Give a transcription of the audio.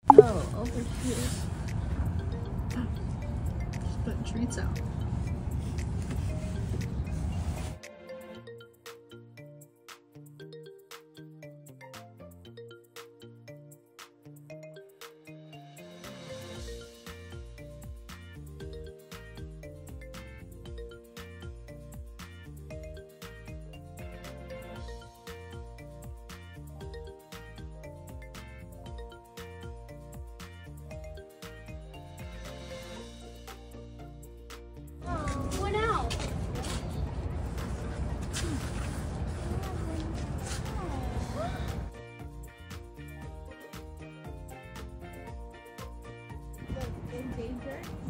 Oh, over here. Just put treats out. What else? The endangered.